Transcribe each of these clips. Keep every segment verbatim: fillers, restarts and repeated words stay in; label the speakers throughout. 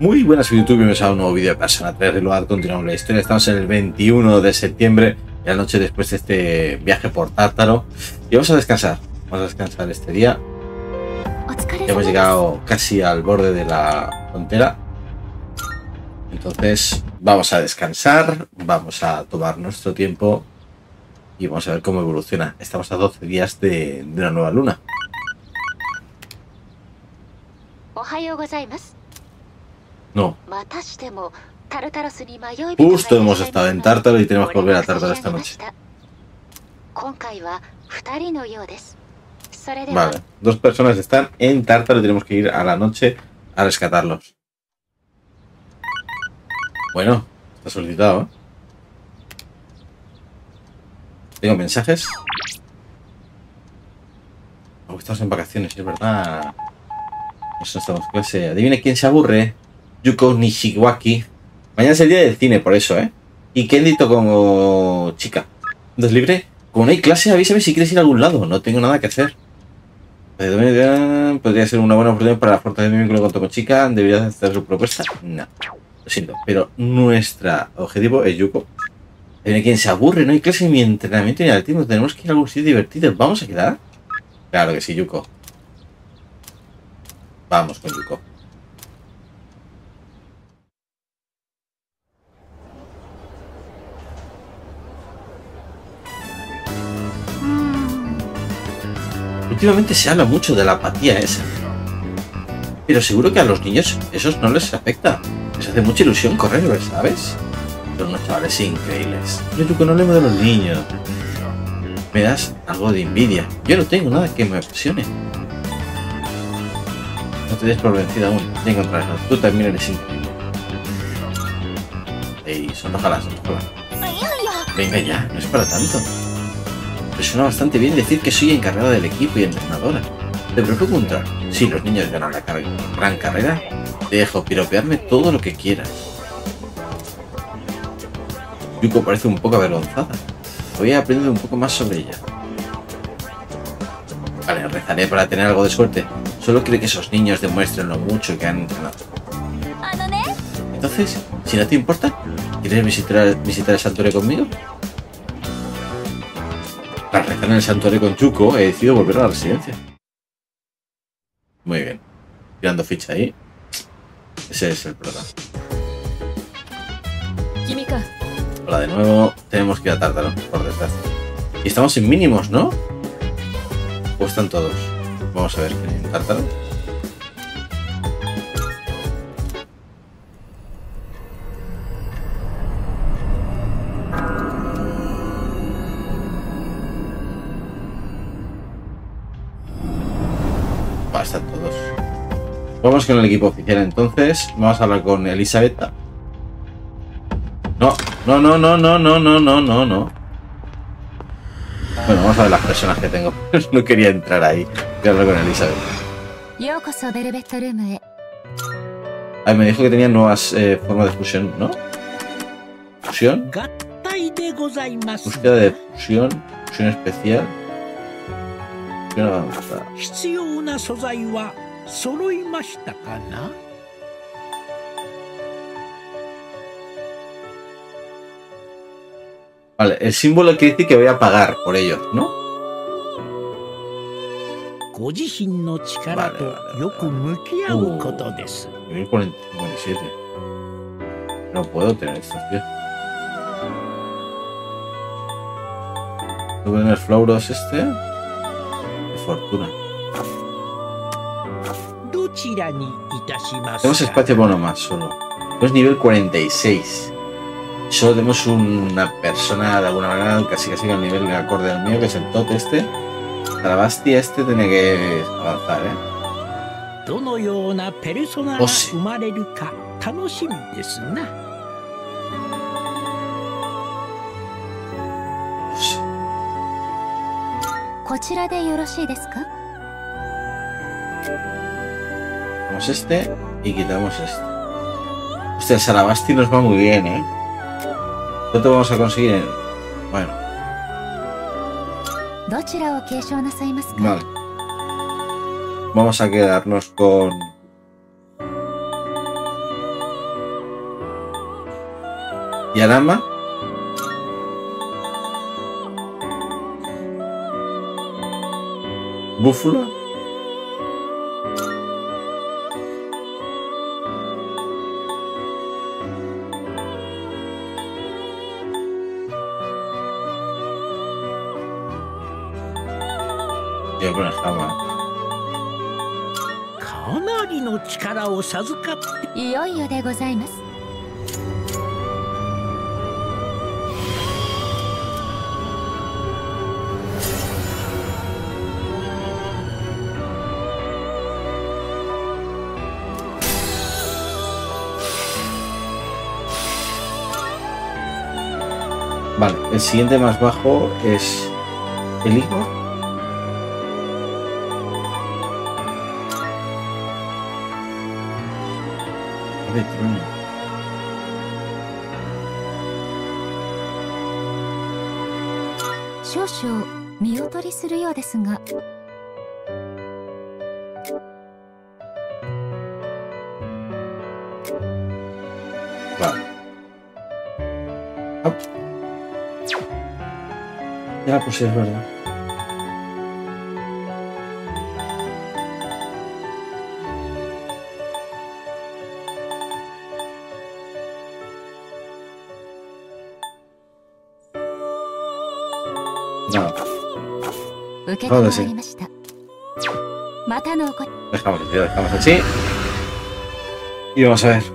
Speaker 1: Muy buenas YouTube, bienvenidos a un nuevo vídeo de Persona tres Reload. Continuamos la historia, estamos en el veintiuno de septiembre, la noche después de este viaje por Tártaro. Y vamos a descansar, vamos a descansar este día. Ya hemos llegado casi al borde de la frontera. Entonces vamos a descansar, vamos a tomar nuestro tiempo y vamos a ver cómo evoluciona. Estamos a doce días de, de una nueva luna. No. Justo hemos estado en Tártaro y tenemos que volver a Tártaro esta noche. Vale, dos personas están en Tártaro y tenemos que ir a la noche a rescatarlos. Bueno, está solicitado, ¿eh? ¿Tengo mensajes? Oh, estamos en vacaciones, es verdad. Eso estamos en clase. Adivina quién se aburre. Yuko Nishiwaki. Mañana es el día del cine, por eso, ¿eh? Y Kendito como chica. ¿Andas libre? Como no hay clase, avísame si quieres ir a algún lado. No tengo nada que hacer. Podría ser una buena oportunidad para fortalecer mi vínculo con tu chica. ¿Deberías hacer su propuesta? No. Lo siento. Pero nuestro objetivo es Yuko. Adivina quién se aburre. No hay clase, ni mi entrenamiento ni al tiempo. Tenemos que ir a algún sitio divertido. ¿Vamos a quedar? Claro que sí, Yuko. Vamos con Yuko. Últimamente se habla mucho de la apatía esa. Pero seguro que a los niños esos no les afecta. Les hace mucha ilusión correr, ¿sabes? Son unos chavales increíbles. Pero Yuko, no hablemos de los niños. Me das algo de envidia. Yo no tengo nada que me apasione. No te des por vencida aún. Ya encontrarás. Tú también eres increíble. Ey, sonrójala, sonrójala. Venga ya, no es para tanto. Me suena bastante bien decir que soy encargada del equipo y entrenadora. ¿Te preguntar si los niños ganan la car gran carrera? Te dejo piropearme todo lo que quieras. Yuko parece un poco avergonzada. Voy a aprender un poco más sobre ella. Vale, rezaré para tener algo de suerte. Solo quiero que esos niños demuestren lo mucho que han entrenado. Entonces, si no te importa, ¿quieres visitar, visitar el santuario conmigo? Para rezar en el santuario con Yuko, he decidido volver a la residencia. Muy bien. Tirando ficha ahí. Ese es el programa. Hola de nuevo. Tenemos que ir a Tártaro, por desgracia. Y estamos en mínimos, ¿no? ¿O están todos? Vamos a ver quién hay en Tártaro. Va, están todos. Vamos con el equipo oficial entonces. Vamos a hablar con Elizabeth. No, no, no, no, no, no, no, no, no, no. Bueno, vamos a ver las personas que tengo. No quería entrar ahí. Voy a hablar con Elizabeth. Ay, me dijo que tenía nuevas eh, formas de fusión, ¿no? Fusión. Búsqueda de fusión. Fusión especial. Fusión avanzada. Vale, el símbolo que dice que voy a pagar por ellos, ¿no? Vale, vale, vale. Uh, nivel cuarenta y siete. No puedo tener estos, tío. Voy a tener Flauros este. De fortuna. Tenemos espacio para uno más solo. Es nivel cuarenta y seis. Solo tenemos una persona de alguna manera casi casi al nivel acorde al mío, que es el Tot este. Sarabasti este tiene que avanzar, ¿eh? Oh, sí. Quitamos este y quitamos este. Hostia, el Sarabasti nos va muy bien, ¿eh? ¿Cuánto vamos a conseguir? Bueno. Vale. Vamos a quedarnos con Y Arama. Búfula. Yo voy a poner Jama.
Speaker 2: かなりの力を授かって
Speaker 3: いよいよでございます。
Speaker 1: Vale, el siguiente más bajo es el Igor. De trueno.
Speaker 3: Shosho, 見劣りするようですが。
Speaker 1: Vale. Hop. Ya, pues sí, es verdad. No.
Speaker 3: 受け止まりました。またのおこ。
Speaker 1: Dejamos, tío, dejamos así. Y vamos a ver.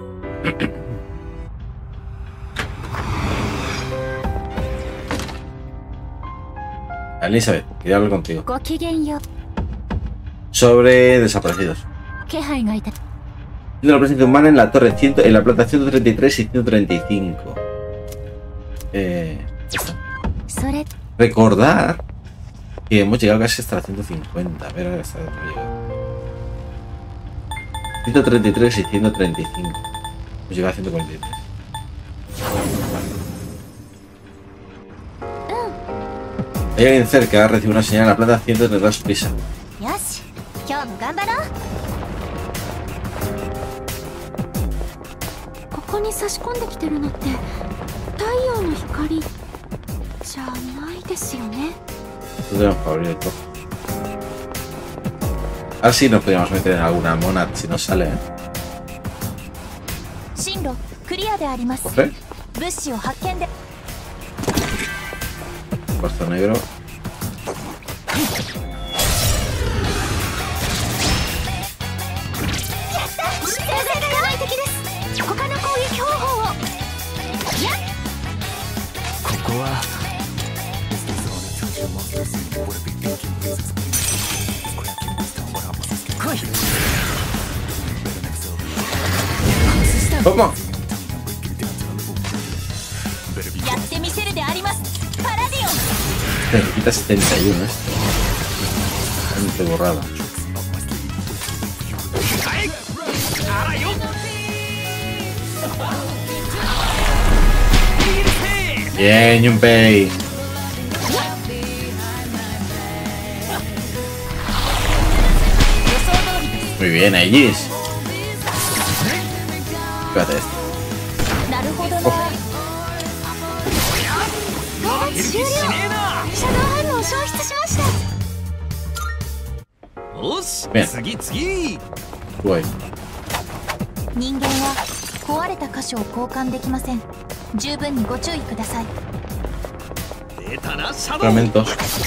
Speaker 1: Elizabeth, quería hablar contigo.
Speaker 3: ごきげんよう。
Speaker 1: Sobre desaparecidos.
Speaker 3: 気配がいた。
Speaker 1: De la presencia humana en la torre cien, en la planta ciento treinta y tres y ciento treinta y cinco. Eh, esto.
Speaker 3: それ。
Speaker 1: Recordar que hemos llegado casi hasta la ciento cincuenta. A ver, ahora está dentro llegado. ciento treinta y tres y ciento treinta y cinco. Hemos llegado a ciento cuarenta y tres. Hay alguien cerca, recibe una señal en la planta ciento treinta y dos prisa.
Speaker 3: よし、今日も頑張ろう。ここに差し込んできてるのって太陽の光じゃないですよね。
Speaker 1: Tenemos que abrir esto. Ahora sí nos podríamos meter en alguna mona si nos sale, ¿eh?
Speaker 3: 進路クリアであります。
Speaker 1: ¿Coge?
Speaker 3: 物資を発見で。
Speaker 1: Cuarzo negro. ¿Cómo?
Speaker 3: やってみせるであります。パラディオン。
Speaker 1: Te quita setenta y uno esto. Bastante borrada. Bien, Junpei. Muy bien, Aegis. Espérate esto. Oh. Bien. Voy.
Speaker 3: 人間は壊れた箇所を交換できません。十分にご注意ください。
Speaker 1: Fragmentos.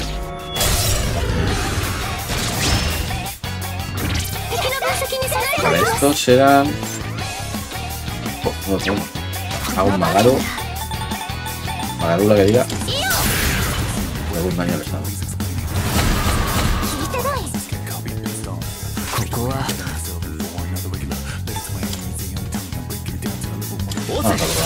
Speaker 1: Vale, estos serán. Oh, no, no. A un Magaru. Magaru la que diga. Algún daño le estado. Vamos a probar.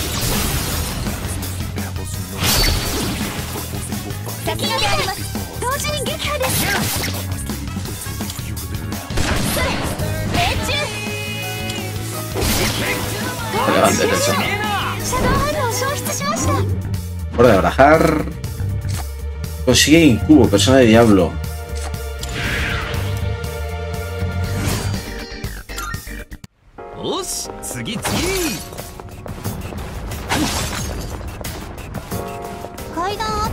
Speaker 1: Levante el sol. Hora de barajar. Consigue incubo, persona de diablo.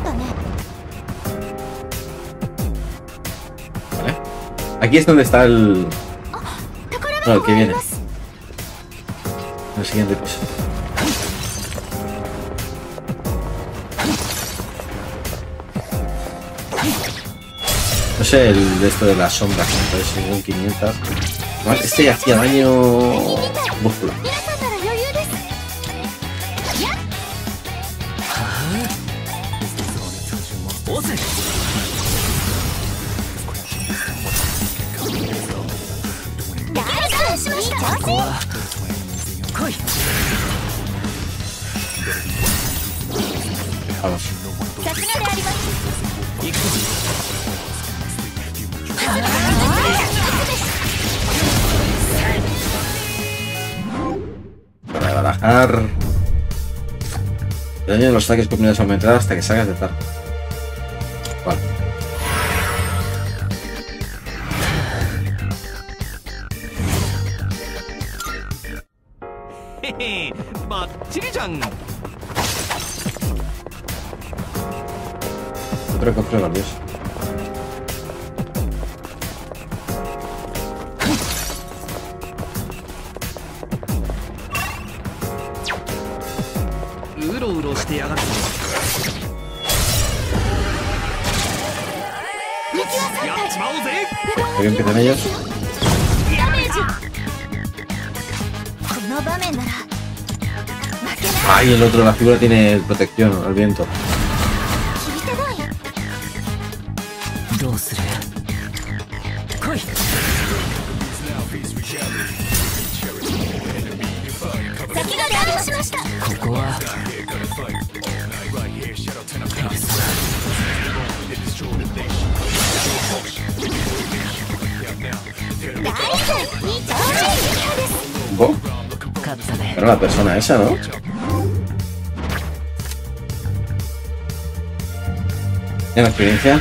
Speaker 1: Vale. Aquí es donde está el... No, el que viene. El siguiente piso. No sé, el de esto de las sombras, entonces son quinientas. Vale, este ya hacía daño muscular. Vamos. Para barajar. El daño de los ataques combinados aumentará hasta que salgas de tarde. Vale. Otro cofre valioso. Aquí empiezan ellos. Ay, el otro, la figura tiene protección al viento. ¿Bo? Era la persona esa, ¿no? ¿Tiene experiencia?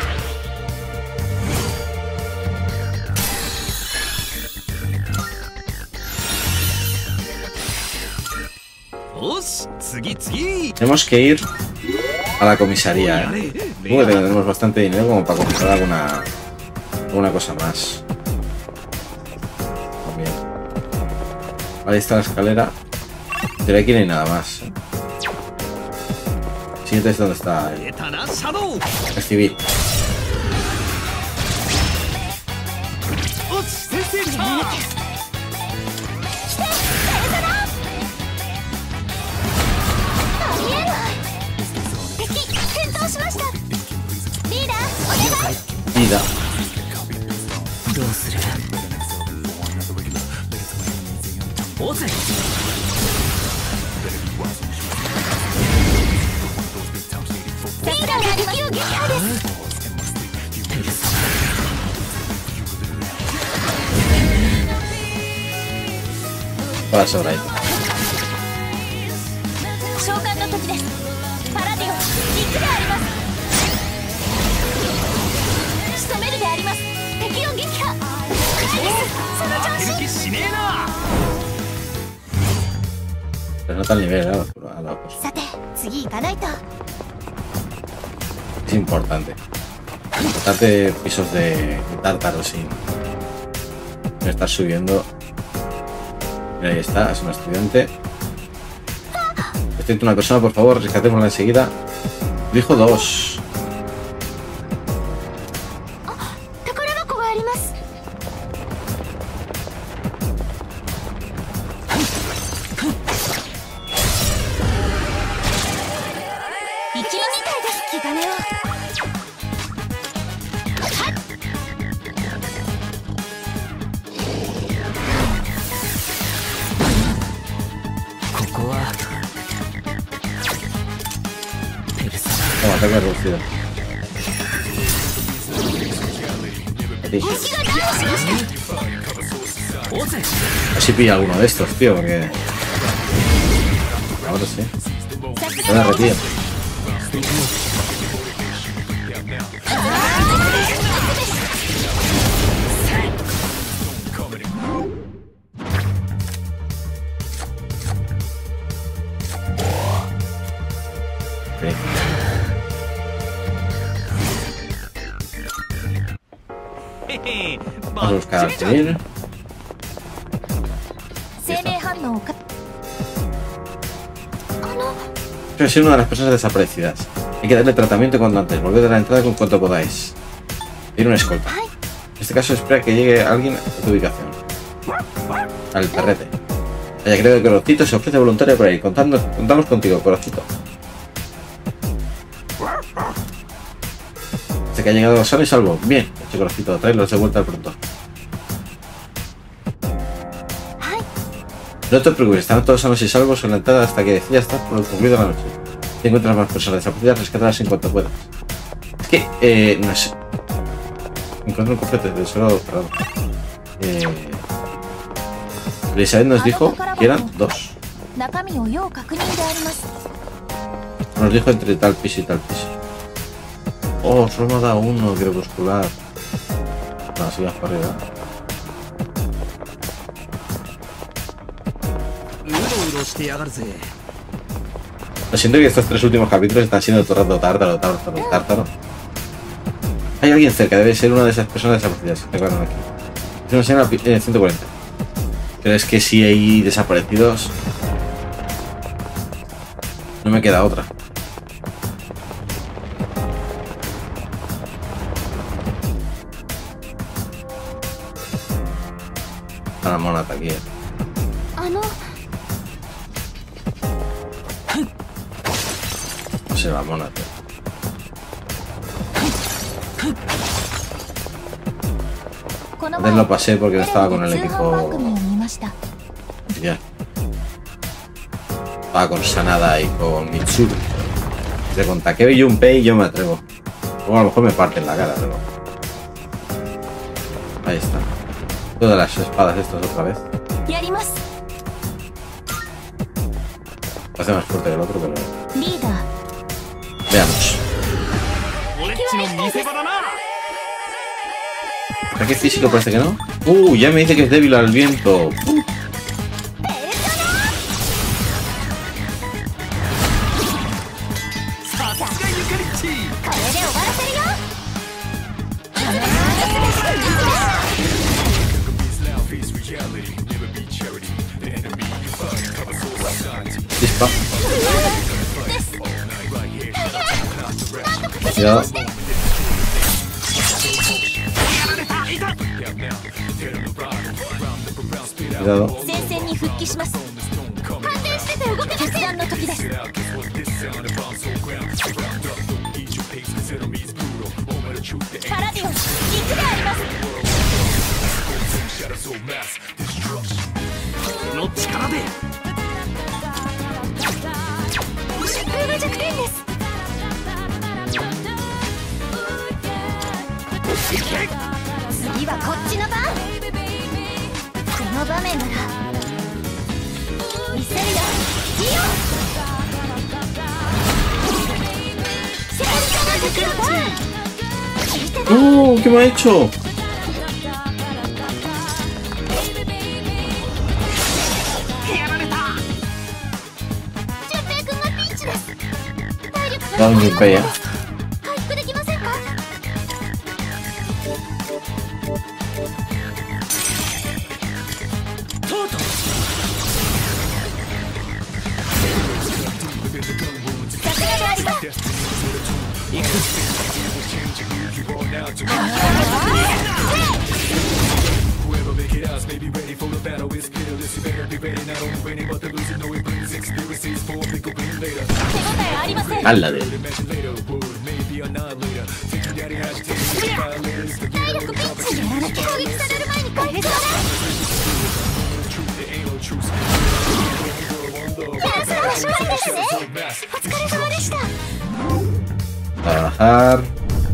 Speaker 1: Tenemos que ir a la comisaría, ¿eh? Supongo que tenemos bastante dinero como para comprar alguna, alguna cosa más. También. Ahí está la escalera. Pero aquí no hay nada más. El siguiente es donde está el, el civil. Vida. Para sobre ahí. Pero no tal nivel, ¿eh? A la otra. Es importante. Importante pisos de tártaro sin, sin estar subiendo. Mira, ahí está, es un estudiante. Estoy una persona, por favor, rescatémosla enseguida. Elijo dos. Toma, ataque reducido. Así pilla alguno de estos, tío, porque... Ahora sí. Se la retiro. Vamos a buscar al civil.
Speaker 3: 生命反応をかあの
Speaker 1: Yo soy una de las personas desaparecidas. Hay que darle tratamiento cuanto antes. Volved a la entrada con cuanto podáis. Tiene una escolta. En este caso, espera que llegue alguien a tu ubicación. Al perrete. Vaya, creo que Corocito se ofrece voluntario por ahí. Contando, contamos contigo, Corocito. Dice que ha llegado sano y salvo. Bien, hecho Corocito. Tráelos de vuelta pronto. No te preocupes, están todos sanos y salvos en la entrada hasta que decidas estar por el concluido de la noche. Si encuentras más personas desaparecidas, rescátalas en cuanto puedas. Es que, eh, no sé. Encuentro un cofre de tesoro cerrado. Eh... Elizabeth nos dijo que eran dos.
Speaker 3: 中身を要確認であります
Speaker 1: Nos dijo entre tal piso y tal piso. Oh, solo me ha dado uno crepuscular. No, así vas para arriba. Lo siento que estos tres últimos capítulos están siendo todo el rato tártaro, tártaro, tártaro. Hay alguien cerca, debe ser una de esas personas desaparecidas que recuerdan aquí. Es una señora eh, ciento cuarenta. Pero es que si hay desaparecidos... No me queda otra. A la mona está aquí. Eh.
Speaker 3: あの
Speaker 1: No sé, la mona. Antes lo pasé porque no estaba con el equipo. Ya. Estaba con Sanada y con Mitsuru. De con Takeo y Junpei yo me atrevo. O a lo mejor me parten la cara, pero... Ahí está. Todas las espadas estas otra vez. Hace más fuerte que el otro, pero... Veamos. ¿Ataque físico parece que no? Uh, ya me dice que es débil al viento. Uh. Dispa. Cuidado. Cuidado. ¡Oh! ¿Qué me ha hecho? Dame mi paya. Ala de él. Trabajar.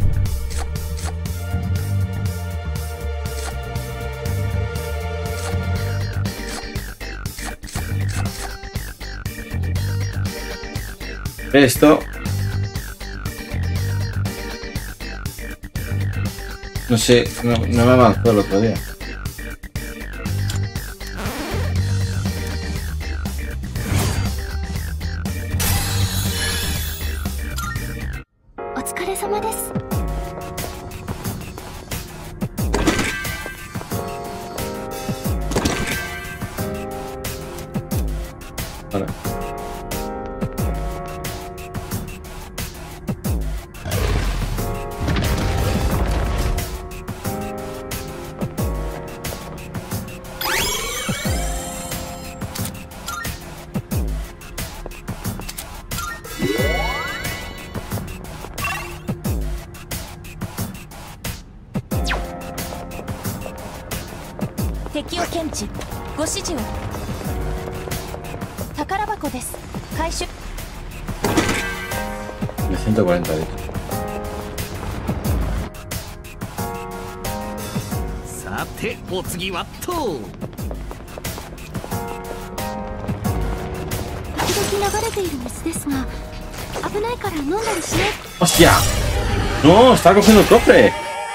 Speaker 1: Esto no sé, no, no me avanzó el otro día. Vale.
Speaker 3: 敵を検知。ご指示を。宝箱です。回収。
Speaker 1: ciento cuarenta de hecho.
Speaker 2: さてお次はと。
Speaker 3: 時々流れている水ですが、危ないから飲んだりしない。
Speaker 1: ¡Hostia! ¡No! ¡Está cogiendo el cofre!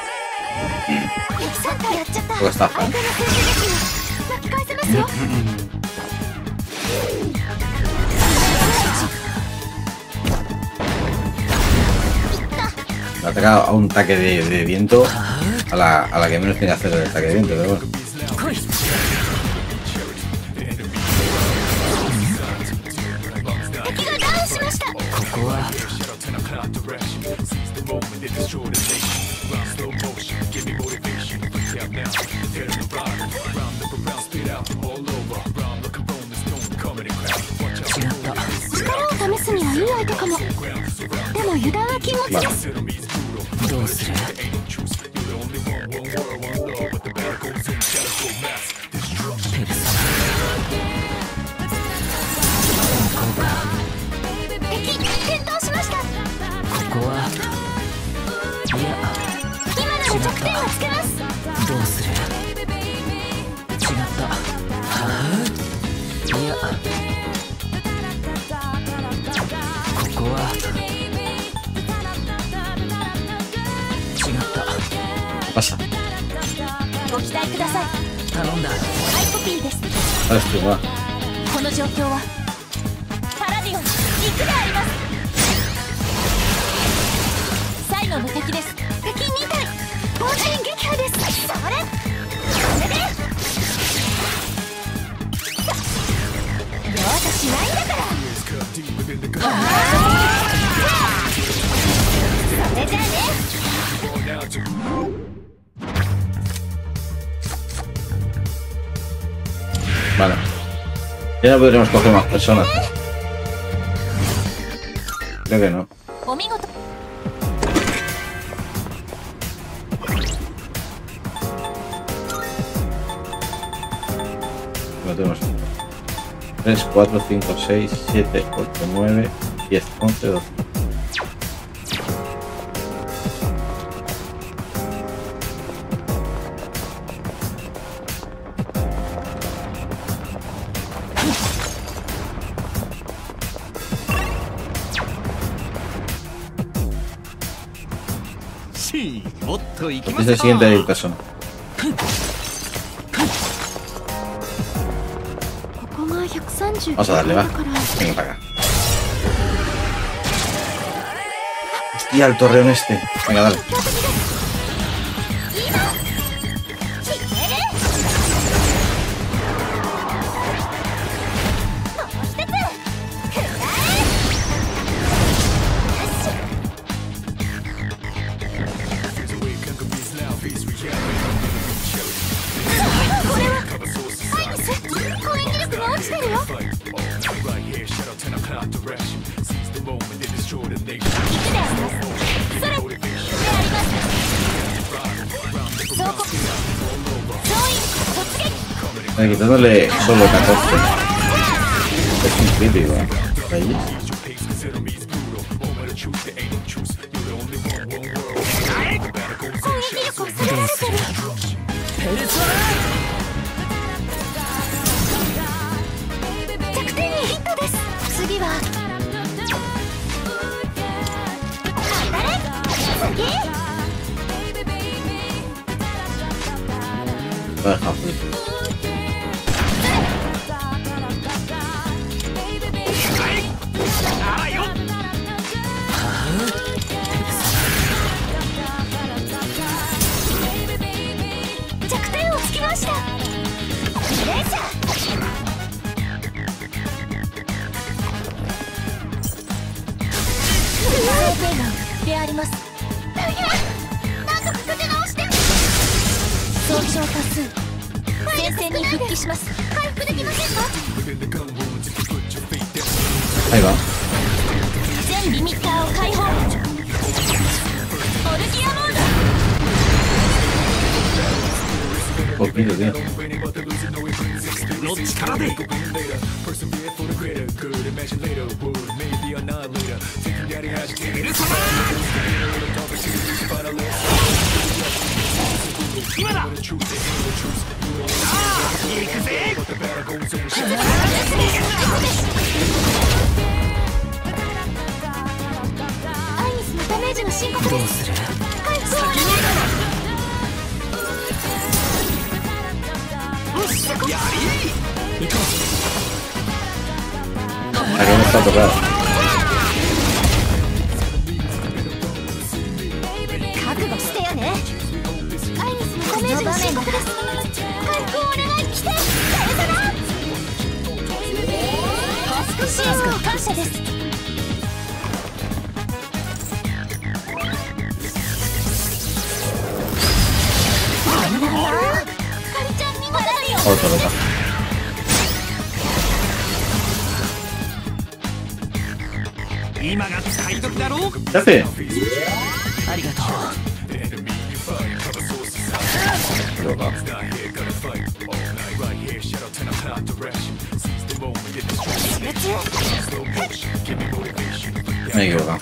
Speaker 3: やっちゃった。
Speaker 1: これスタッフ
Speaker 3: 巻き返せますよ。
Speaker 1: Le ataca a un ataque de, de viento a la, a la que menos tiene que hacer el ataque de viento, pero bueno.
Speaker 3: 敵がダウンしました。ここは。力を試すにはいい相手かも。でも油断は禁物です。どうする？敵転倒しました。ここは。いや。今なら弱点をつけます。どうする？違った。はあ？いや。ここは。
Speaker 1: Pasa.
Speaker 3: ご期待ください。頼んだ。ハイコピーです。
Speaker 1: あれっすよ。
Speaker 3: この状況はパラディオン、肉があります。最後の敵です。敵に体同時に撃破です。それこれで容赦しないんだから。それじゃあね。
Speaker 1: Vale. Ya no podremos coger más personas. Creo que no. No tenemos tres, cuatro, cinco, seis, siete, ocho, nueve, diez, once, doce. Es el siguiente persona. Vamos a darle, va. Venga para acá. Hostia, el torreón este. Venga, dale. Quitándole solo catorce. Es un crítico, ¿eh? Ahí. Lo deja frito.
Speaker 3: ります。大変。なんとか立て直して。損傷多数。戦線に復帰します。回復できませんか？
Speaker 1: Ahí va.
Speaker 3: 全リミッターを解放。オルギアモード。
Speaker 1: Poquito, tío.
Speaker 2: の力でエルサマ今だ。さあ行くぜ。
Speaker 3: アイニスのダメージの深刻です。
Speaker 2: どうする？
Speaker 3: 回復をお願いします。
Speaker 2: やり行こう。
Speaker 1: Aquí no está tocado.
Speaker 3: 覚悟してよね。アイニスのダメージが深刻です。回復をお願い来て。誰かな。タスク支援を感謝です。
Speaker 1: Otro loca.
Speaker 2: 今が使い時だろう。
Speaker 1: ¿Qué hace?
Speaker 2: ありがとう。
Speaker 1: Loca. Me he equivocado.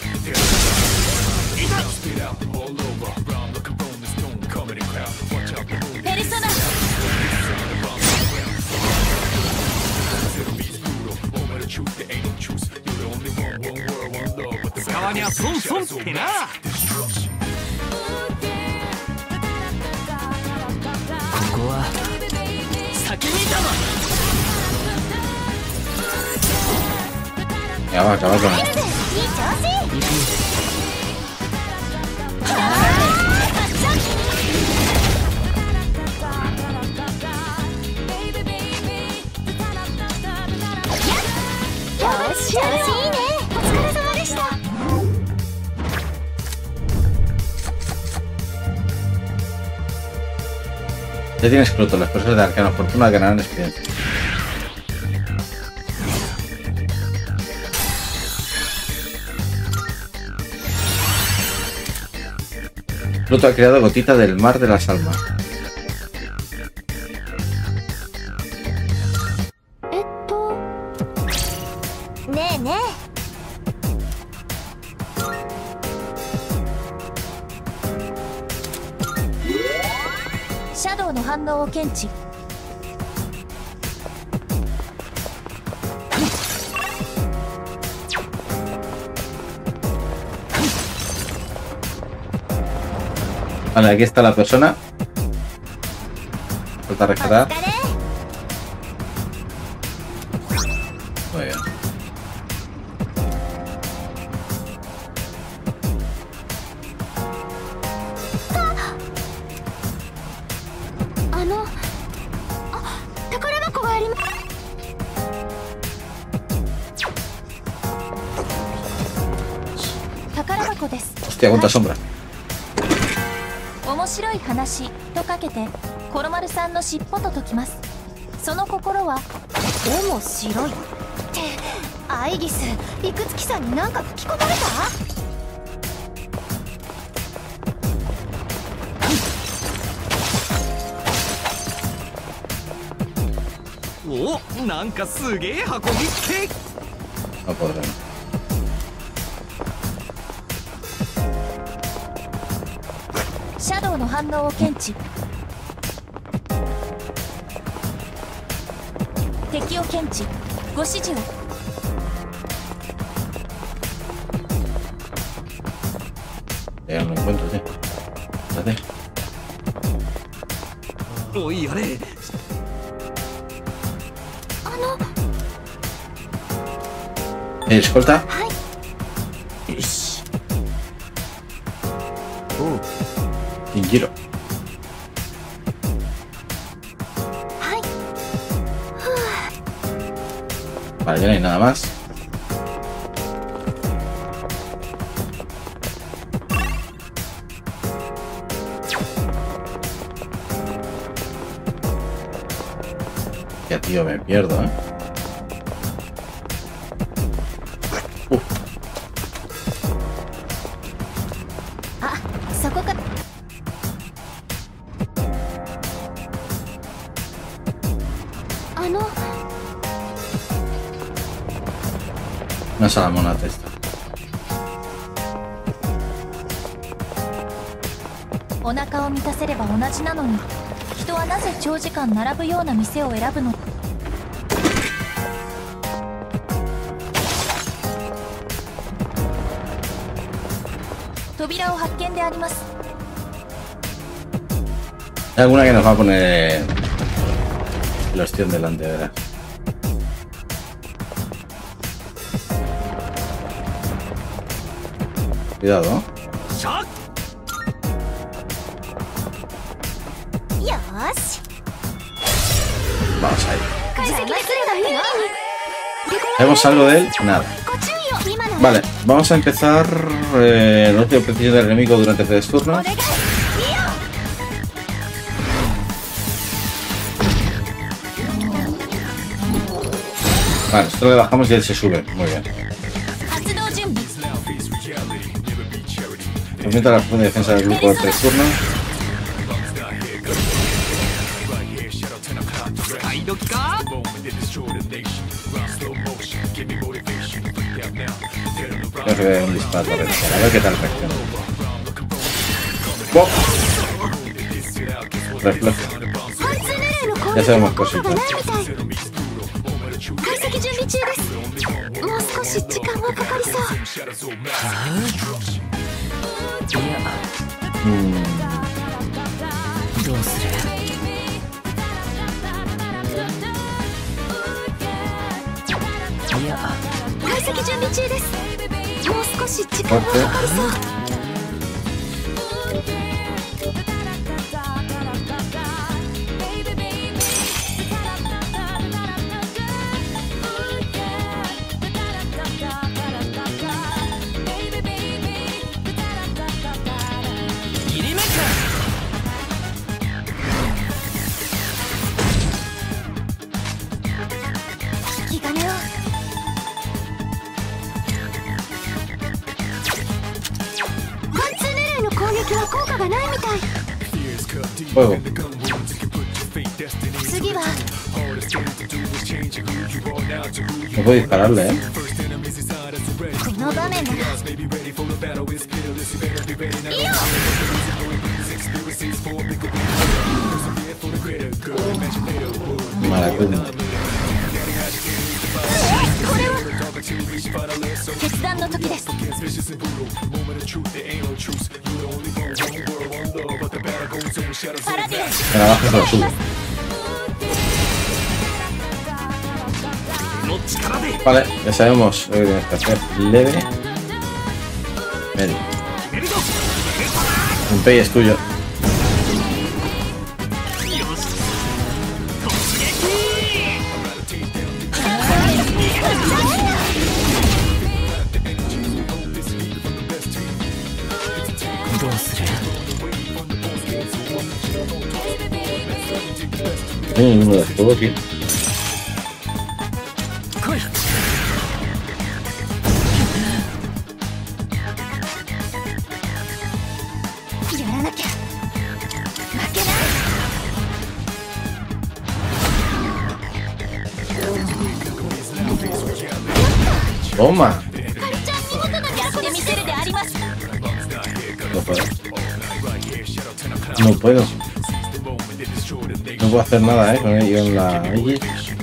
Speaker 3: ペルソナ。
Speaker 2: 使わにゃ損損ってな。ここは先にいたわ。
Speaker 1: Ya va, acaba con él.
Speaker 3: いい調子。よし、調子いいね。お疲れ様でした。
Speaker 1: Ya tienes Pluto, las cosas de Arcano Fortuna ganarán experiencia. Pluto ha creado Gotita del Mar de las Almas.
Speaker 3: えっとねえねえ。シャドウの反応を検知。
Speaker 1: Vale, aquí está la persona. Falta rescatar. Muy bien.
Speaker 3: Ah, no. Ah, 宝箱があります。宝箱です。
Speaker 1: Hostia, cuánta sombra.
Speaker 3: 面白い話とかけてコロマルさんの尻尾と解きます。その心は面白いって。アイギス、イクツキさんに何か吹き込まれた？
Speaker 2: お、なんかすげえ運びっけ。
Speaker 1: No podré.
Speaker 3: シャドウの反応を検知。敵を検知。ご指示を。
Speaker 1: Ya no lo encuentro, tío. Espérate.
Speaker 2: おいあれ。
Speaker 3: あの。
Speaker 1: Eh, escolta.
Speaker 3: はい。
Speaker 2: よし。おう。
Speaker 1: Sin giro.
Speaker 3: はい。
Speaker 1: Vale, ya no hay nada más. tío, me pierdo, ¿eh? Uf.
Speaker 3: Ah, そこか。あの
Speaker 1: Una salamonata esta.
Speaker 3: お腹を満たせれば同じなのに、人はなぜ長時間並ぶような店を選ぶの？扉を発見であります。
Speaker 1: Hay alguna que nos va a poner el ostión delante, ¿verdad? Cuidado, ¿no?
Speaker 3: よーし。
Speaker 1: Vamos ahí.
Speaker 3: 解析できるだよ。
Speaker 1: ¿Sabemos algo de él? Nada.
Speaker 3: ご注意を。今の
Speaker 1: Vale, vamos a empezar eh, el último preciso del enemigo durante tres
Speaker 3: お
Speaker 1: turnos.
Speaker 3: 願い。いいよ。
Speaker 1: Vale, esto le bajamos y él se sube. Muy bien.
Speaker 3: 発動準備。
Speaker 1: Aumenta la profunda defensa del grupo de tres turnos.
Speaker 2: 使い時か。
Speaker 1: Tengo que ver un disparo de reacción. A ver qué tal reacciona. ¡Bop! Reflejo. Ya sabemos cositas.
Speaker 3: 解析準備中です。もう少し時間はかかりそう。
Speaker 1: Mm,
Speaker 3: どうする？ いや、解析準備中です。もう少し時間はかかりそう。
Speaker 1: Fuego.
Speaker 3: 次は
Speaker 1: No puedo dispararle, ¿eh?
Speaker 3: この場面ならいいよ。
Speaker 1: Maracuya.
Speaker 3: これは決断の時です。 パラディアン
Speaker 1: Me la bajo y se lo subo.
Speaker 2: の力で
Speaker 1: Vale, ya sabemos lo que tienes que hacer. Leve. Ven.
Speaker 2: 決めるぞ。
Speaker 1: Un pay es tuyo.
Speaker 2: よし。突撃。 どうする？
Speaker 1: No hay ninguno de fuego aquí.
Speaker 2: 来い。
Speaker 3: やらなきゃ負けない。
Speaker 1: Toma.
Speaker 3: カルチャー見事なやってみせるであります。
Speaker 1: No puedo. No puedo. No puedo hacer nada, eh, con ello en la X.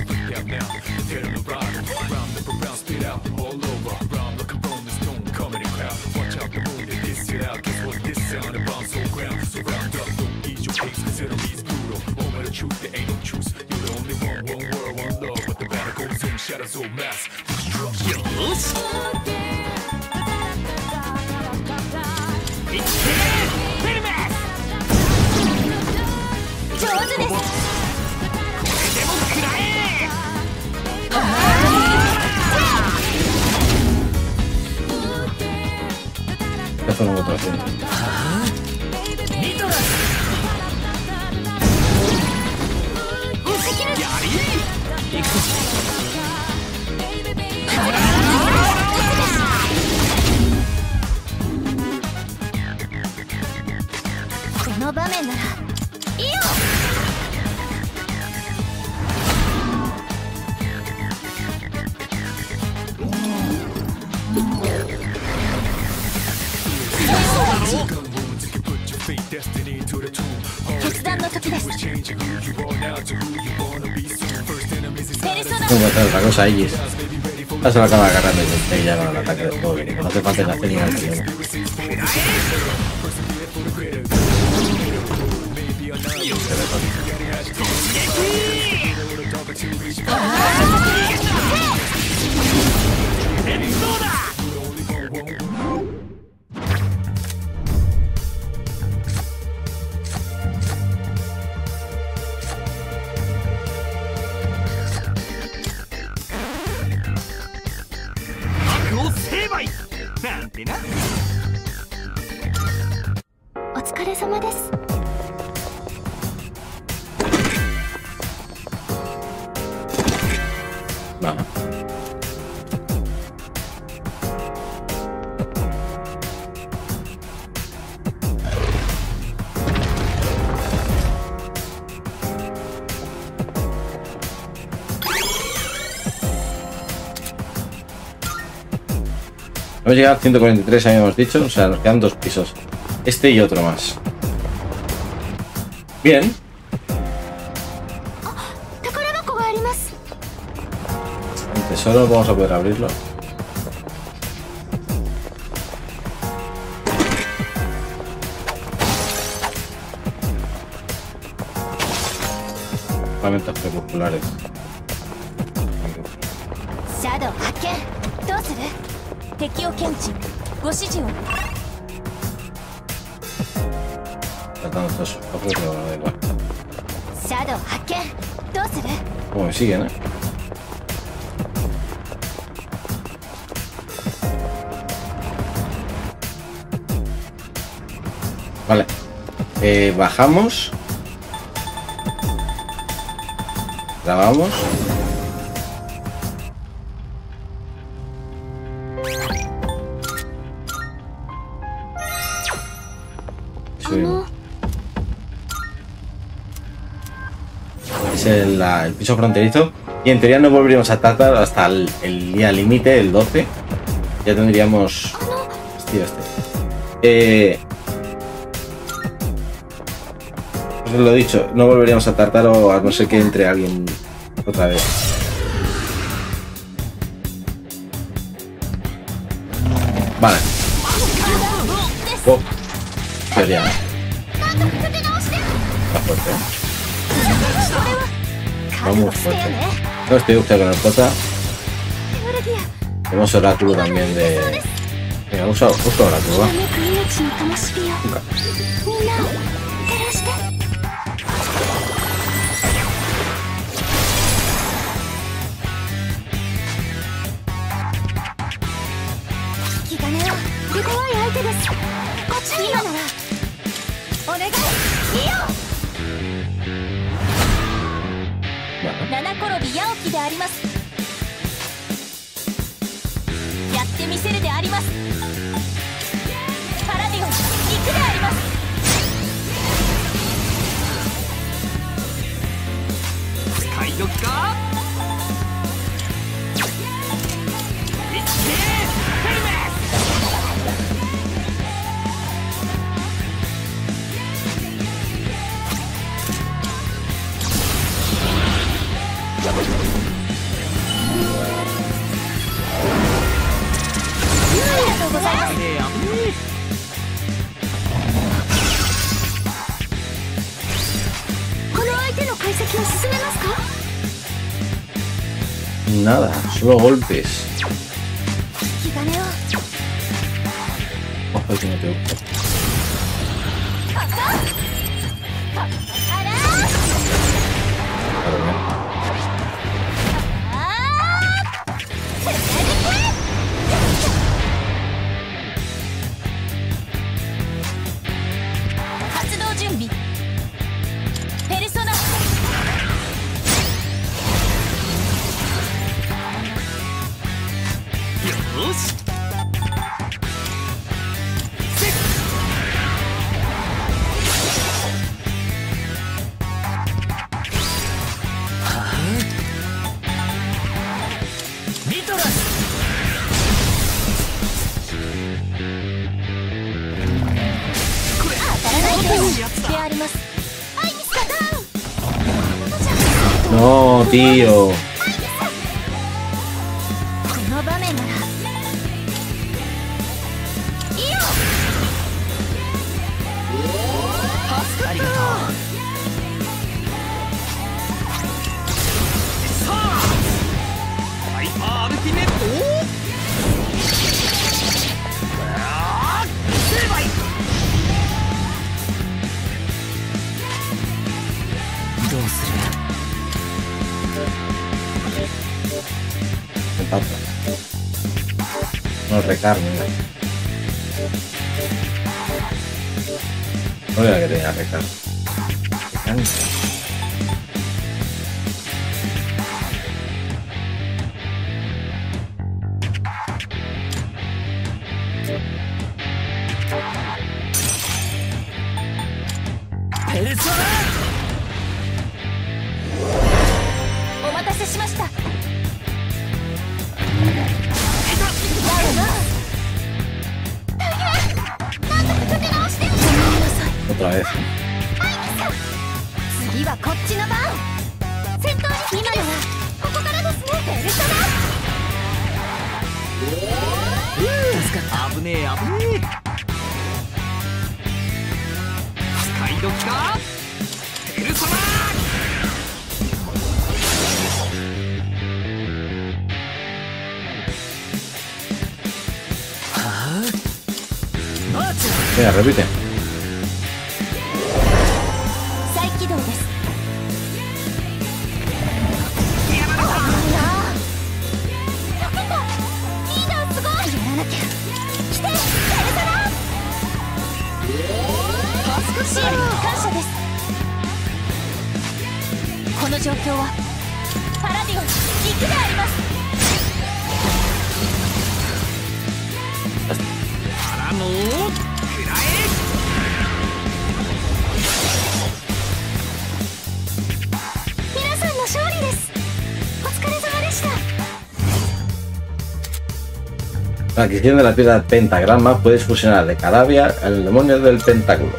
Speaker 1: Esto no lo puedo hacer.
Speaker 3: この場面ならいいよ。決断の時です。ペルソナ。
Speaker 1: ¿Cómo está otra cosa ahí? Ya se la acaba agarrando y ya con el ataque de fuego. No hace falta que hacer ni nada.
Speaker 3: お疲れ様です。
Speaker 1: まあ。Hemos llegado a ciento cuarenta y tres, habíamos dicho, o sea, nos quedan dos pisos. Este y otro más. Bien. El tesoro, vamos a poder abrirlo. Herramientas crepusculares.
Speaker 3: Shadow, ¿qué? ¿Qué hacer? 敵を検知、ご指示を。
Speaker 1: Tratando estos ojos, pero no da igual.
Speaker 3: Shadow, ¿qué? ¿Qué hacer?
Speaker 1: Como me siguen, ¿eh? Vale. Eh, bajamos. Grabamos. Es el, la, el piso fronterizo y en teoría no volveríamos a tratar hasta el, el día límite, el doce. Ya tendríamos... Hostia, este. Eh, os lo he dicho, no volveríamos a Tártaro a no ser que entre alguien otra vez. Vale. Oh. Sería. Está fuerte, ¿eh? Vamos fuerte. No estoy usted con el Jota. Tenemos oráculo también de... Venga, usa, usa oráculo, va. Nunca.
Speaker 3: 七転び八起きであります。やってみせるであります。パラディオン、行くであります。
Speaker 2: 使い時か。いってヘルメス。
Speaker 1: Nada, solo golpes. Ojo, que no te gusta.
Speaker 2: し
Speaker 3: リトラスであります。アイミスがダウン。
Speaker 1: No, tío.
Speaker 3: この場面ならいいよ。ありがとう。
Speaker 2: さあハイパーアルティメットあー成敗
Speaker 3: どうする？
Speaker 1: Me pasa. No recarga. No era que tenía recarga. Me cansa.
Speaker 3: Persona! お待たせしました。
Speaker 1: Otra vez.
Speaker 3: 次はこっちの番。戦闘に今ならここからですね。ペルソナ。助かった。
Speaker 2: 危ねえ危ねえ使い時かペルソナ
Speaker 1: Venga, repite.
Speaker 3: 再起動です。
Speaker 2: やられた
Speaker 3: やった。リーダーすごい。やらなきゃ。来て、ペルソナ。少し感謝です。この状況はパラディオン行くであります。
Speaker 2: からのくらえ
Speaker 3: 皆さんの勝利です。お疲れ様でした。
Speaker 1: La adquisición de la piedra pentagrama puedes fusionar de Caravia al demonio del pentáculo.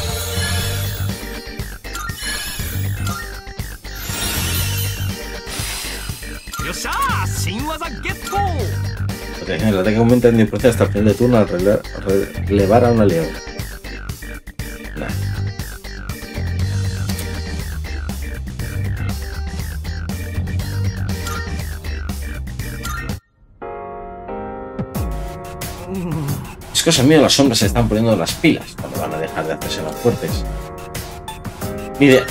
Speaker 1: Protección, el ataque aumenta en diez por ciento hasta el final de turno al rele relevar a un aliado. Nah. Es cosa mía, las sombras se están poniendo las pilas cuando van a dejar de hacerse más fuertes. Ni idea.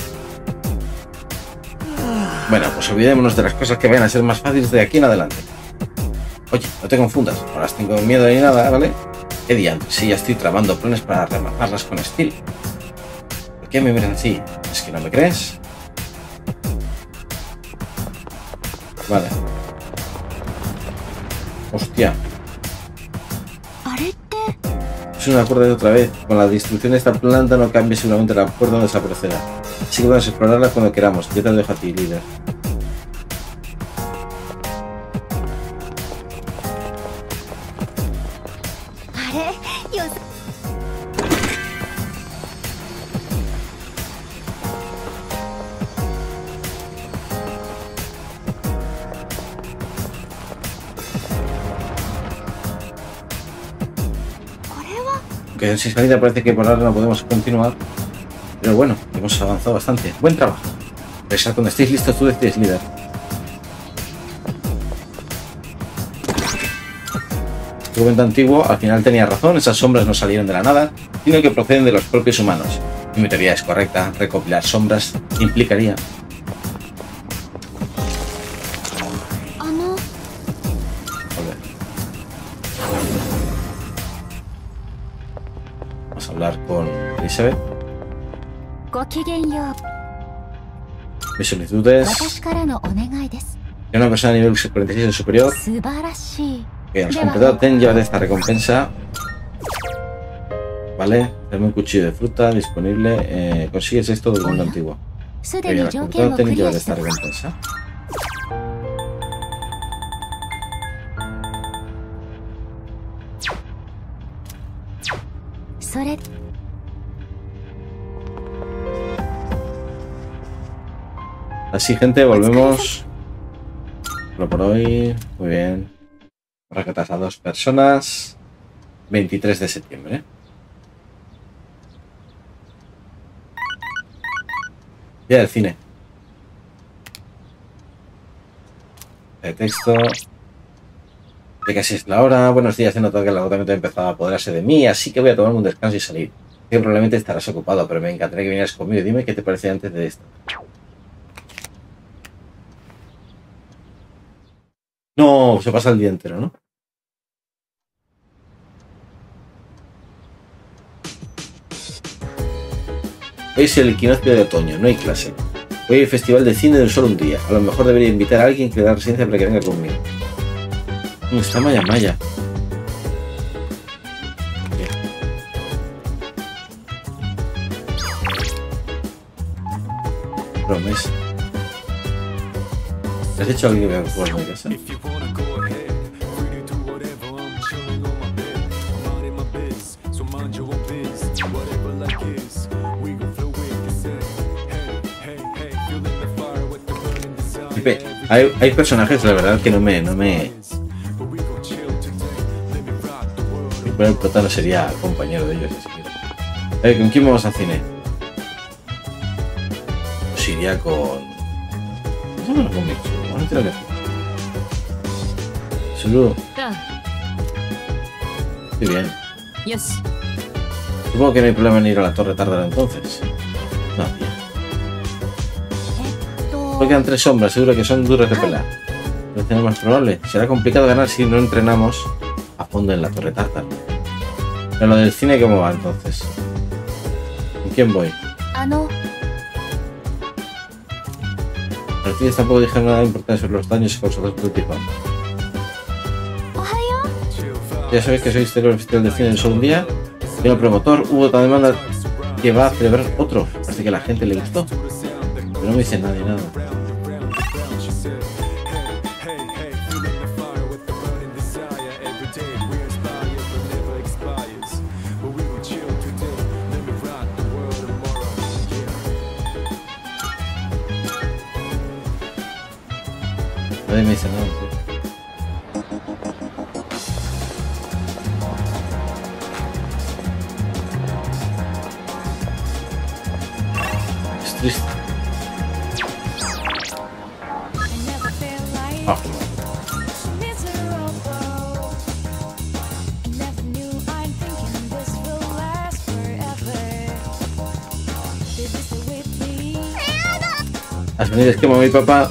Speaker 1: Bueno, pues olvidémonos de las cosas que vayan a ser más fáciles de aquí en adelante. Oye, no te confundas, no las tengo miedo ni nada, ¿vale? ¿Qué diantres? Si ya estoy tramando planes para rematarlas con estilo. ¿Por qué me miras así? ¿Es que no me crees? Vale. Hostia. Es una cuerda de otra vez. Con la destrucción de esta planta no cambia seguramente la cuerda donde desaparecerá. Así que vamos a explorarla cuando queramos. Yo te lo dejo a ti, líder. Que sin salida parece que por ahora no podemos continuar, pero bueno, hemos avanzado bastante. Buen trabajo. Regresad cuando estéis listos, tú decides, líder. Tu cuento antiguo al final tenía razón, esas sombras no salieron de la nada, sino que proceden de los propios humanos. Y mi teoría es correcta, recopilar sombras implicaría... hablar con Elizabeth. Mi solicitud es que una persona a nivel cuarenta y seis o superior Que has completado, ten, llévate esta recompensa. Vale, dame un cuchillo de fruta disponible. Eh, consigues esto del mundo antiguo. Que has completado, ten, llévate esta recompensa. Así, gente, volvemos. Solo por hoy. Muy bien. Rescatas a dos personas. veintitrés de septiembre. Día del cine. De texto. De casi es la hora. Buenos días, he notado que el agotamiento ha empezado a apoderarse de mí, así que voy a tomarme un descanso y salir. Que probablemente estarás ocupado, pero me encantaría que vinieras conmigo. Dime qué te parece antes de esto. No, se pasa el día entero, ¿no? Hoy es el equinoccio de otoño, no hay clase. Hoy hay festival de cine de solo un día. A lo mejor debería invitar a alguien que le da residencia para que venga conmigo. No, está Maya Maya. Promesa. ¿Has hecho alguien que vea por mi casa? Hay, hay personajes, la verdad, que no me... No me... El prota no sería compañero de ellos, así que... A ver, ¿con quién vamos al cine? Pues iría con... No, no, con mi chulo, no te lo Sulu. Muy bien. Supongo que no hay problema en ir a la Torre Tártara entonces. No, tía. Solo quedan tres sombras, seguro que son duras de pelar. No es más probable. Será complicado ganar si no entrenamos a fondo en la Torre Tártara. Pero lo del cine, ¿cómo va entonces? ¿Con quién voy? Los tíos tampoco dijeron nada importante sobre los daños causados por el tifón. Ya sabéis que soy exterior del Festival de Cine en solo un día. Y el promotor hubo otra demanda que va a celebrar otro. Parece que a la gente le gustó. Pero no me dice nadie nada. Nadie me dice nada. Es triste. Ah. Has venido esquema mi papá.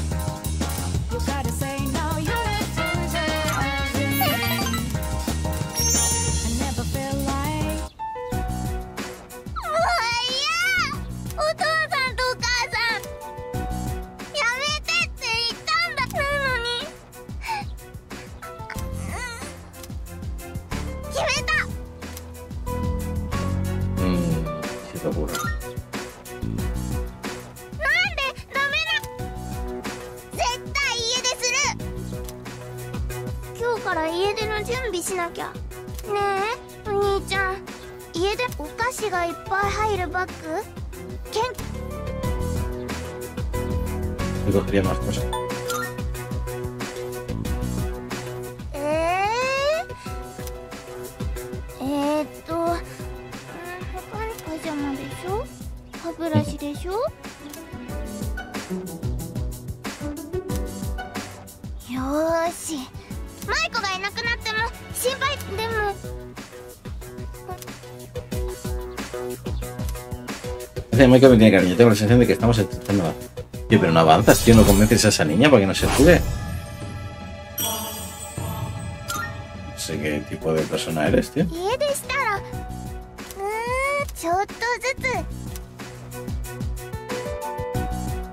Speaker 1: Me cogería más cosas.
Speaker 4: Eh, eh, to, pajama de show, haburashi de show. Yoshi, Maiko ga inakunatte mo shinpai demo.
Speaker 1: Maiko me tiene cariño, tengo la sensación de que estamos intentando. Tío, pero no avanzas, tío, no convences a esa niña para que no se sube. No sé qué tipo de persona eres, tío.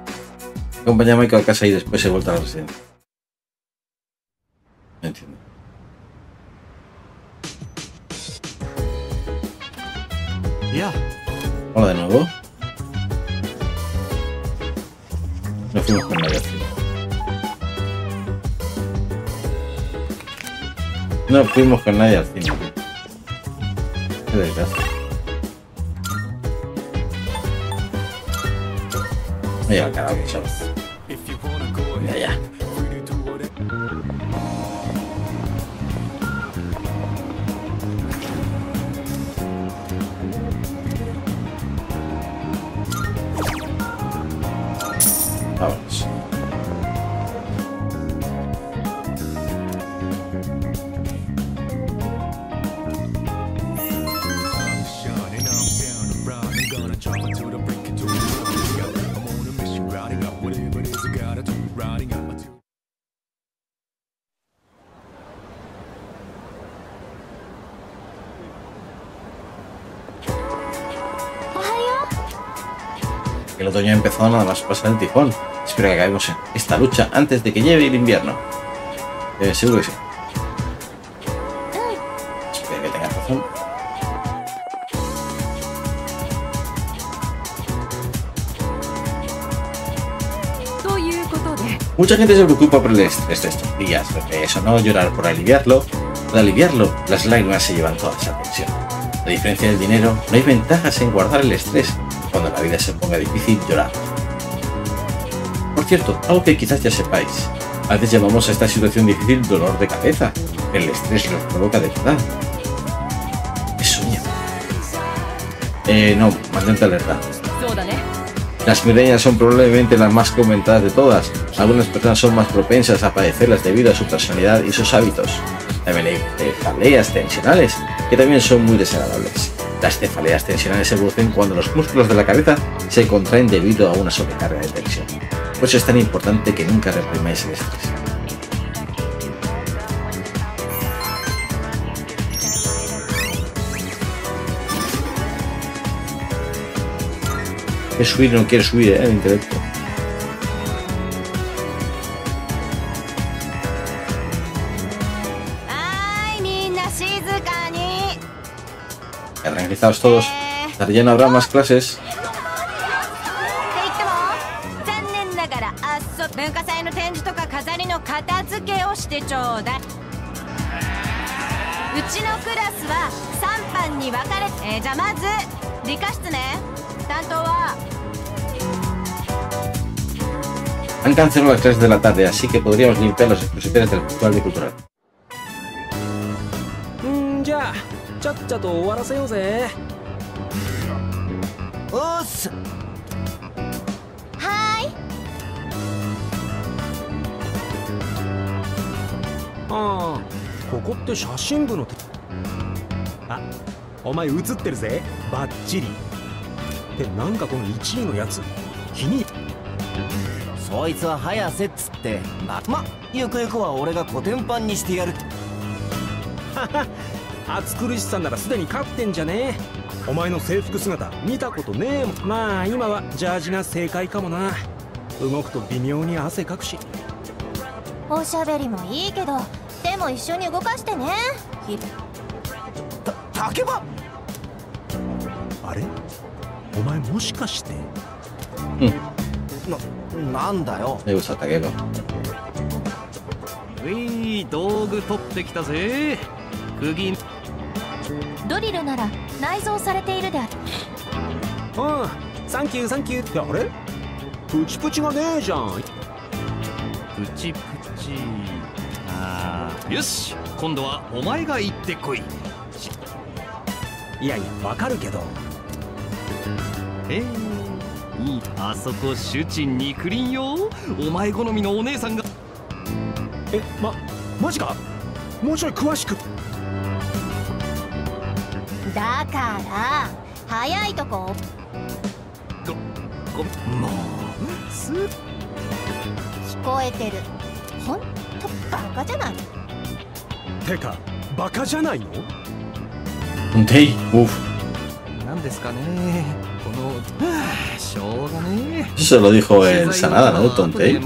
Speaker 1: Acompaña a Maiko a casa y después he vuelto a la residencia. No entiendo.
Speaker 2: や
Speaker 1: Hola de nuevo. No fuimos con nadie al cine. No fuimos con nadie al cine. Qué desgracia. Mira el canal que sabes. Mira ya. Vámonos. El otoño ha empezado nada más pasar el tifón. Espero que acabemos esta lucha antes de que llegue el invierno. Eh, seguro que sí. Espero que tengas razón. Mucha gente se preocupa por el estrés de estos días, porque eso no llorar por aliviarlo. Para aliviarlo, las lágrimas se llevan toda esa tensión. A diferencia del dinero, no hay ventajas en guardar el estrés. Cuando la vida se ponga difícil, llorar. Por cierto, algo que quizás ya sepáis. A veces llamamos a esta situación difícil dolor de cabeza. El estrés los provoca de verdad. Es sueño. Eh, no, mantente alerta. Las migrañas son probablemente las más comentadas de todas. Algunas personas son más propensas a padecerlas debido a su personalidad y sus hábitos. También hay cefaleas tensionales, que también son muy desagradables. Las cefaleas tensionales se producen cuando los músculos de la cabeza se contraen debido a una sobrecarga de tensión. Por eso es tan importante que nunca reprimáis el estrés. ¿Quieres subir? No quieres subir, eh, el intelecto. Tranquilizados todos. Ya no habrá más clases. Han cancelado las clases de la tarde, así que podríamos limpiar los expositores del Festival de Cultural.
Speaker 5: Ya. ちゃっちゃと終わらせようぜ。おっす。
Speaker 4: はーい。
Speaker 5: ああ、ここって写真部の。あ、お前写ってるぜ。バッチリ。で、なんかこのいちいのやつ、気に。
Speaker 6: そいつは早瀬っつって、ま、ま、ゆくゆくは俺がコテンパンにしてやる。
Speaker 5: はは。暑苦しさならすでに勝ってんじゃねえ。お前の制服姿見たことねえもん。まあ今はジャージが正解かもな。動くと微妙に汗かくし。
Speaker 4: おしゃべりもいいけど、でも一緒に動かしてね。
Speaker 6: た、竹場。
Speaker 5: あれ？お前もしかして。
Speaker 1: うん。
Speaker 6: な、なんだよ。
Speaker 1: Me gusta Takeba。
Speaker 2: うい、道具取ってきたぜ。釘。
Speaker 4: ドリルなら内蔵されているである。
Speaker 5: ああ、サンキューサンキューってあれ？プチプチがねえじゃん。
Speaker 2: プチプチ。ああ、よし、今度はお前が行ってこい。
Speaker 5: いやいや、わかるけど。
Speaker 2: へえ、いい。あそこ主人肉林よ。お前好みのお姉さんが。
Speaker 5: え、ま、マジか？もうちょい詳しく。
Speaker 4: だから早いとこ。
Speaker 2: ご、ご、もうす。聞
Speaker 4: こえてる。ほんとバカじゃない。
Speaker 5: てかバカじゃないの？
Speaker 1: Un Tei, uff.
Speaker 2: なんですかね。この、はあ、しょうがねえ。
Speaker 1: Eso lo dijo en Sanada, ¿no? Tontei.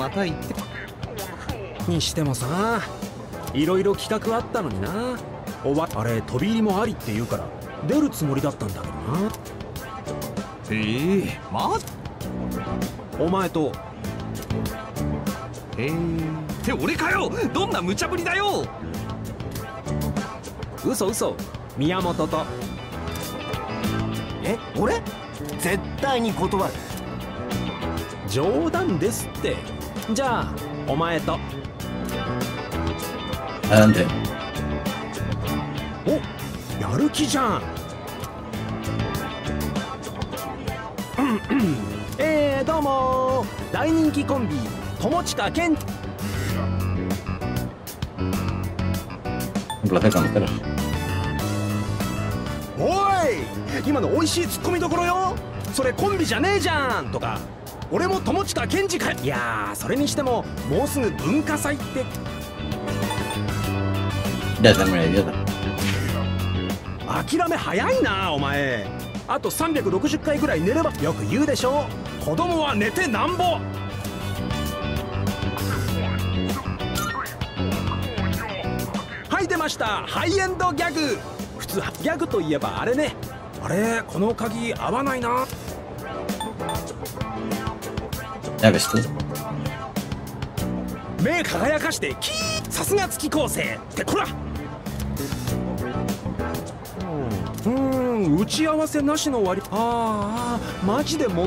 Speaker 5: にしてもさ、いろいろ企画あったのにな。おわ、あれ飛び入りもありって言うから出るつもりだったんだけどな。
Speaker 2: えー、ま
Speaker 5: お前と
Speaker 2: えーって俺かよ。どんな無茶ぶりだよ。
Speaker 5: 嘘嘘宮本と。
Speaker 6: え俺絶対に断る。
Speaker 5: 冗談ですって。じゃあお前と。
Speaker 1: なんで
Speaker 5: おやる気じゃん。えー、どうも大人気コンビ友近健。
Speaker 1: Un placer conoceros.
Speaker 5: おい今の美味しいツッコミどころよ。それコンビじゃねえじゃんとか。俺も友近健二か。いやーそれにしてももうすぐ文化祭って。
Speaker 1: Ya terminé, idiota.
Speaker 5: 諦め早いなお前。あとさんびゃくろくじゅっかいぐらい寝れば。よく言うでしょ、子供は寝てなんぼ。はい出ました、ハイエンドギャグ。普通ギャグといえばあれね。あれこの鍵合わないな。
Speaker 1: Ya ves tú.
Speaker 5: 目輝かしてキー。さすが月光星ってこら。うーん打ち合わせなしの割。ああマジでも。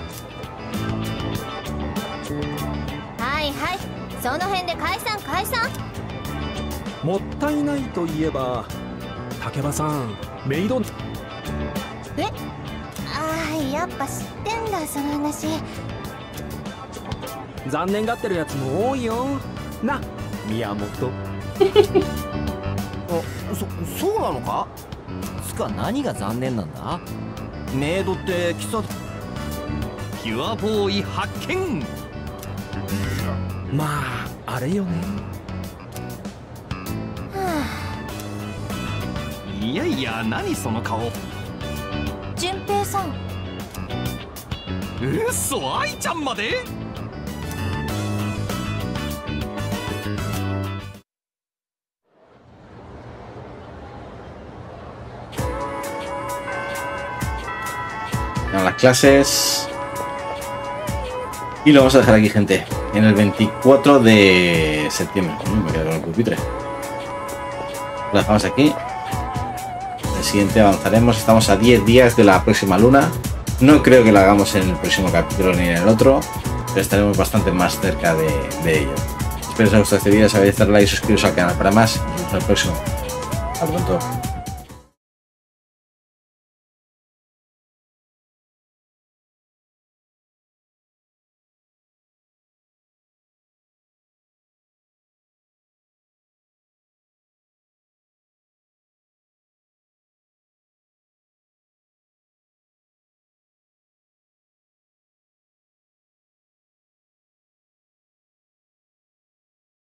Speaker 4: はいはい、その辺で解散解散。
Speaker 5: もったいないといえば竹場さんメイド。
Speaker 4: え、ああやっぱ知ってんだその話。
Speaker 5: 残念がってるやつも多いよな宮本。
Speaker 6: あそそうなのか。つか何が残念なんだ。メイドって基礎。
Speaker 2: ピュアボーイ発見。
Speaker 5: まああれよね。
Speaker 2: いやいや何その顔。
Speaker 4: 順平さん。
Speaker 2: うそ愛ちゃんまで。
Speaker 1: A las clases. Y lo vamos a dejar aquí, gente. En el veinticuatro de septiembre. Mm, me quedo con el pupitre. Lo dejamos aquí. En el siguiente avanzaremos. Estamos a diez días de la próxima luna. No creo que lo hagamos en el próximo capítulo ni en el otro, pero estaremos bastante más cerca de, de ello. Espero que os haya gustado este vídeo. Si habéis dado like y suscribiros al canal para más. Nos vemos en el próximo. Hasta pronto.